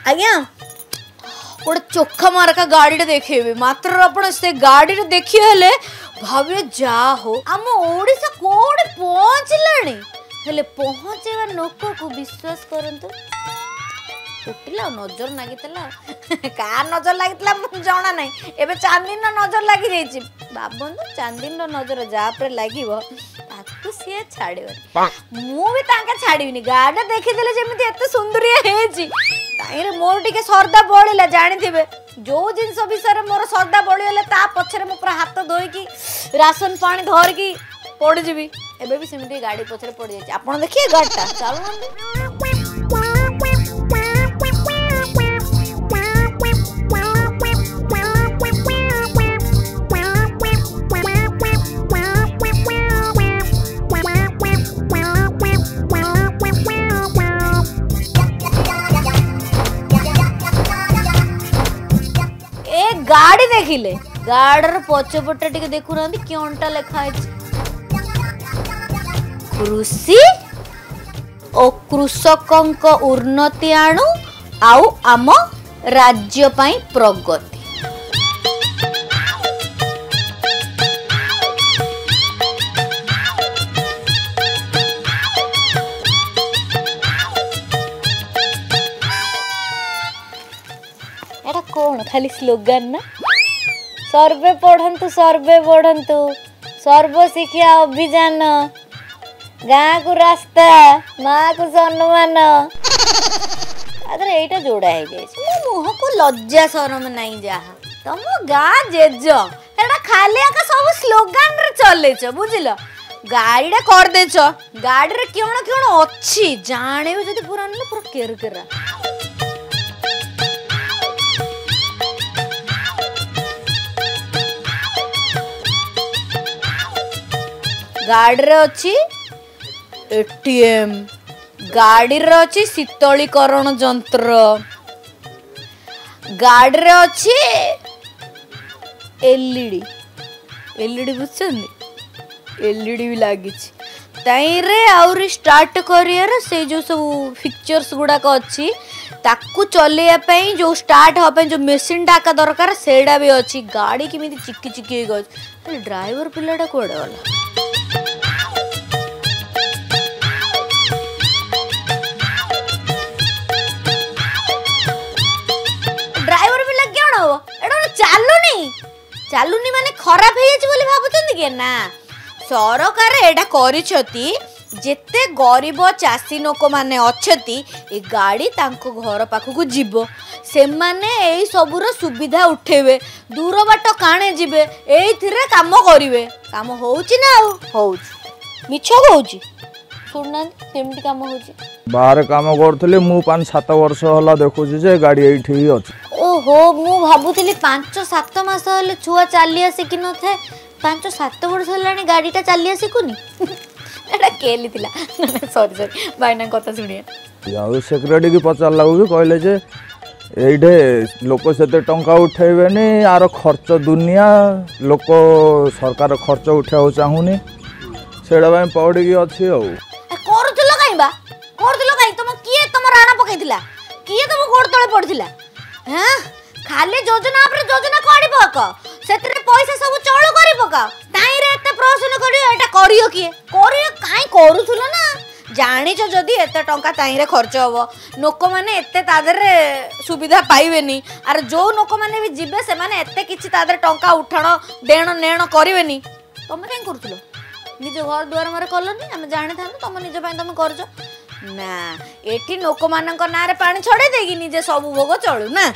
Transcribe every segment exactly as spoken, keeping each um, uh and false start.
आज्ञा गोटे चोखा मार्का गाड़ी देखेबे मात्र आपण से गाड़ी देखिए हेले भावे जा हो आम ओडिशा कोड पहुंचलानी हेले पहुंचेवा लोक को विश्वास करंतु उठिला नजर लागितला का नजर लागितला मु जाना नहीं एबे चांदिन नजर लागी जाईची बाबन चांदिन नजर जा पर लागिवो ताकू से छाड़ियो मु भी तांका छाड़ीनी गाड़ा देखि देले जेमिति एते सुंदरिया हेची ताइरे मोर टिके सरदा बळिला जानि थिबे जो जिंस विषय मोर सरदा बळिले ता पछरे मु पूरा हाथ धोई की राशन पानी धर की पड़ जीवी एबे भी सेमिति गाड़ी पछरे पड़ जाईची आपण देखिए गाड़टा चालू गाड़ी देखिले गाड़र पछपटे टिके देखु रहंती क्योंटा लेखा है कृषि ओ कृषकंक उन्नति आणु आउ आम राज्य पई प्रगति एटा कौन खाली स्लोगन ना सर्वे पढ़ंतु सर्वे बढ़ंतु सर्व शिक्षा अभियान गाँ को रास्ता माँ को सम्मान अगर एटा जोड़ा है जाइए मुह को लज्जा शरम नहीं जहा तुम गाँ जेज एटा खाली आका सब स्लोगन रे चलेछ बुझिल गाड़ीटा कर देछ गाड़ी रे क्यों क्यों अच्छी जाने भी जदी पूरा न पूरा केर केरा गाड़ी रे अच्छी एटीएम गाड़ी रे अच्छी शीतलीकरण यंत्र गाड़ी रे अच्छी एलईडी एलईडी बुझछन एलईडी भी लागी ताइरे आउरी स्टार्ट करियर से जो सब फीचर्स गुड़ाक अच्छी ताकू चलैया पई जो स्टार्ट हो पई जो मशीन डाका दरकार सेडा भी अच्छी गाड़ी केमिति चिक्की चिक्की हो गई ड्राइवर पिलाटा कोडे वाला चालुनी चालुनी माने खराब हो जाछि बोली भाबुचंदी के ना सरकार एटा करिछती जेते गरीब चासी लोक माने अछती ए गाड़ी तांको घर पाखकु जीवो से माने एई सबुर सुविधा उठेबे दूर बाट काणे जीवे एइथिरे काम करिवे काम होउची ना होउची मिछ होउची सुनना केमती काम होउची बाहर काम करथले मु पाँच सात वर्ष होला देखुची जे गाड़ी एठी ही अछि ओहो मु भाबुतली पाँच सात मास हले छुआ चाली आसी कि न थे पाँच सात वर्ष हलानी गाड़ीटा चाली आसी कुनी एटा केली थिला सॉरी सॉरी भाईना कथा सुनिए याउ सेक्रेटरी की पचार लागु भी कहले जे एइठे लोक सेते टंका उठेबेनी आरो खर्च दुनिया लोक सरकार खर्च उठाउ चाहुनी सेडा भाई पौडी की अछि औ करथलो काईबा करथलो काई तुम किए तुम राणा पकैथिला किए तुम गोड़ तळे पड़थिला हाँ खाली योजना पर योजना करी पक सेतरे पैसा सब चौड़ करी पका ताई रे एते प्रश्न करियो एटा करियो किए करियो काई करूथुलो ना जानि छ जदी एते टंका ताई रे खर्च होबो लोक माने एते तादर रे सुविधा पाइबेनी आर जो लोक माने भी जिबे से माने एते किछि तादर टंका उठाण देण नेण करिवेनी तमे काई करूथुलो निज घर द्वार मारे कलनी हम जानि थान तम निज पई तमे करजो ना एठी लोक मानक नारे पानी छड़े देगी निजे सब भोग चलू ना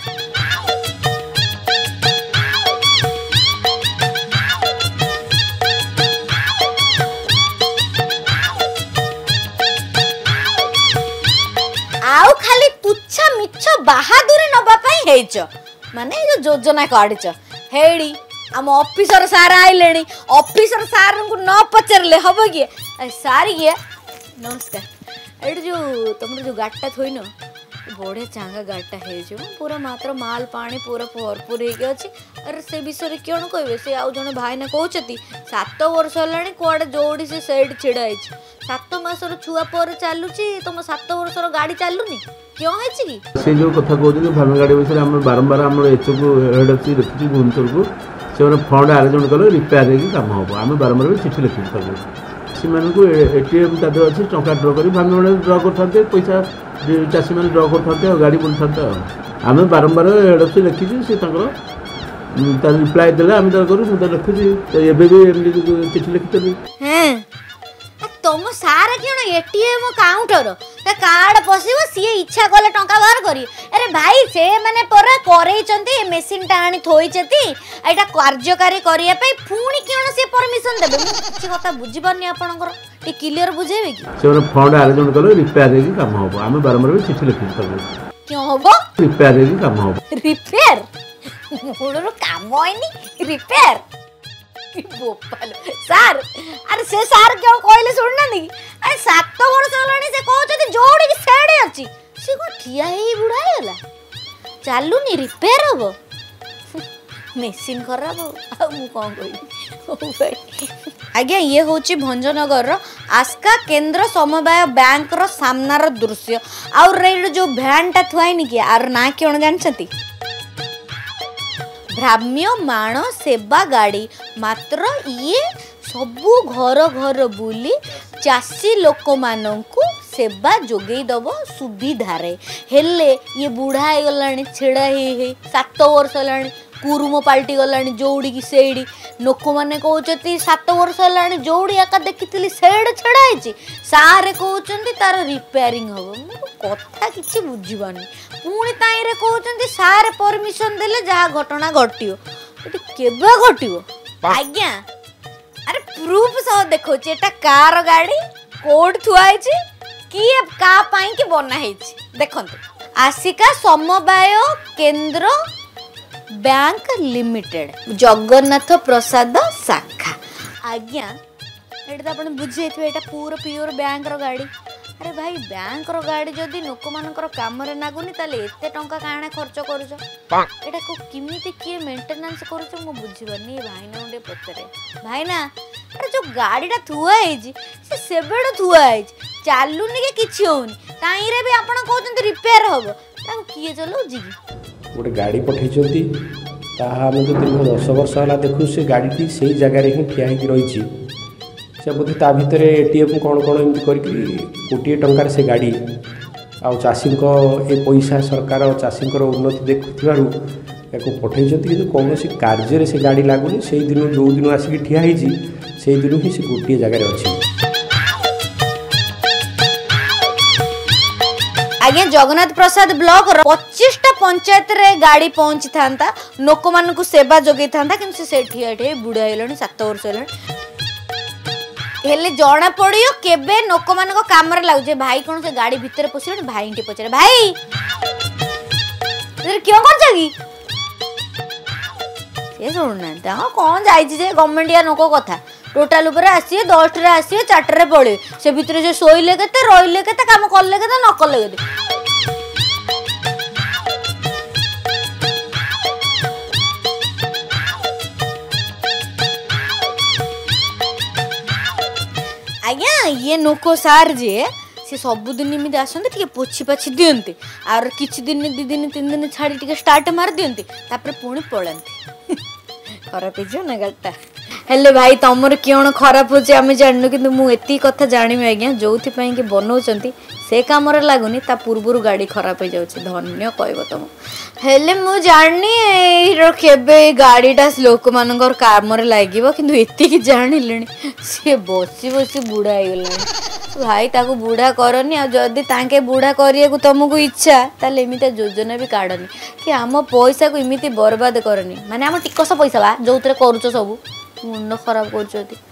आउ खाली तुच्छा मिछ बहादुरी नबा पई हेच माने जो योजना काढिच हेडी हम ऑफिसर सार आइलेनी ऑफिसर सार को न पचरले हबो कि सारी गे नमस्कार एट जो तुम जो गाड़टा थोइन बढ़िया चांगा गाड़ीटा है पूरा मात्र माल पानी पूरा भरपूर होगी अरे से विषय कौन कहे से आउ जड़े भाईना कहते सात वर्ष है कौड़े जोड़ी से सैड छिड़ा सात मसर छुआ पर चलुची तुम सात वर्ष गाड़ी चलुनी क्यों है से जो कथा कहते भावना गाड़ी विषय आम बारंबार आम एच ओ हेड अच्छी देखी भुवनेश्वर को से फंड आरेंजमेंट कले रिपेयर हो कम हम आम बारंबार भी चिठी लिखी से एटीएम तादे अच्छी टंका ड्र कर भावना ड्र करते पैसा चाषी मैंने ड्र करते गाड़ी बुलता आम बारंबार हेड अफिस लिखी से रिप्लाय देले आम करूँ मुझे लिखुची भी चिठी लिखी तुम सारा क्यों एटीएम काउंटर कार्ड पशिव सी इच्छा कले टंका बाहर करी अरे भाई से माने पर करैचंती मशीन टा आनी थोइचती एटा कार्यकारी करिया पे पुणी क्यों से परमिशन देबे मु किछि कथा बुझी पानी आपनकर टी क्लियर बुझेबे कि से फंड अरेंजमेंट कले रिपेयर हे काम होबो आमे बारंबार भी चिठी लिखि करबो क्यों होबो रिपेयर हे काम होबो रिपेयर मोर काम होइनी रिपेयर बोपाल सर अरे से सर क्यों कहले सुनना नहीं अरे सात वर्ष होलानी से कहते जोड़ी की सेड अछि से को ठिया ही बुढ़ा गेला चालुनी रिपेयर हो मशीन खराब हो आ मु कोन कहि आज्ञा ये होची भंजनगर आस्का केंद्र समवाय बैंक रो सामनार दृश्य और रे जो भ्यान टा थुआइनी कि आर ना क्यों जानछती भ्राम्यमाण सेवा गाड़ी मात्र ये सबू घर घर बुली चाषी लोक माननकु सेवा जोगई दबो सुविधारे हेले ये बुढ़ा हो गलानी छेड़ा हे सात वर्ष होलानी कुरुम पाल्टी गलानी जोड़ी की सेड़ी लोक मैंने कहते सात वर्ष होलानी जोड़ी आका देखी सेड़ छेड़ा है सारे कहते तार रिपेयरिंग हम कथा किसी बुझीबानी पुणी ताईरे कहते सारे परमिशन देले जहाँ घटना घटियो केबे घटियो आज्ञा अरे प्रूफ सह देखो एटा कार गाड़ी कोड थुआई किए का पाई कि बना है देखंतु आसिका समवाय केंद्र बैंक लिमिटेड जगन्नाथ प्रसाद शाखा आज्ञा एटा तो बुझे एटा पूरा प्योर बैंक रो गाड़ी अरे भाई बैंक रो गाड़ी जदि लोक मानकर काम रे नागुनी ताले एते टंका काणे खर्च करूछ एटा को किमिति किए मेंटेनेंस करूछ मो बुझिबनी भाईना उडे पतरे भाईना अरे जो गाड़ीटा थुआ है से सेबेड़ थुआ है चालुनी के किछि होनी ताई रे भी आपण कहउछन रिपेयर होबो ता किए चलो जी गोटे गाड़ी पठेइछंती ताहा हम तो दीर्घ दस वर्ष होला देखु से गाड़ी से जगह रे ही ठिया ही रही से बोधे ता भितर एटीएम कौन कौन एमती करके कोटी टंकार से गाड़ी आ चाषी ए पैसा सरकार चाषी उन्नति देखुवर या पठे कि कौन कार्य से गाड़ी लगुनि से दिन जो दिन आसिक ठिया से दिन ही से गोटे जगार अच्छी आज्ञा जगन्नाथ प्रसाद ब्लॉक पच्चीस टा पंचायत रे गाड़ी पहुंची था लोक मान सेवा जोगे था कि ठिया बुढ़ा है सात वर्ष है हेले जना पड़ियो केबे लोक मान काम लगुचे भाई कौन से गाड़ी भितर पशिले भाई टी पचारे भाई क्यों कर कि से शुणुना हाँ कौन जाए गवर्नमेंट या लोक कथा टोटाल उपर आसिए दस आसिए चार्टे पड़े से भितर से शोले के रही के काम कले के न कले के आज्ञा ये नोको सार जे से सबुदिन एमती आसते पोछी पाछी दिखते आर किछि दिन दी दिन तीन दिन छाड़ी टे स्टार्ट मार दिखते तापर पुणी पलांती खराब हो ना गाड़ीटा हेले भाई तुमर क्यों खराब हो आम जानू कि मुझे कथा जानवी आज्ञा जो कि बनाऊँच से कम लगुनि ता पूर्वर गाड़ी खराब हो जाऊँ धन्य कह तुम हेले मु जानी केबे गाड़ीटा लोक मान काम लगे कि जानिले सी बसी बसी बुढ़ा हो भाई ताको बुढ़ा करनी आदि ताके बुढ़ा करिया तुमको इच्छा ताले एमिता योजना भी काढ़नी कि आम पैसा को इमिति बर्बाद करनी माने आम टिकस पैसा बा जो करुच सब मुंड खराब कर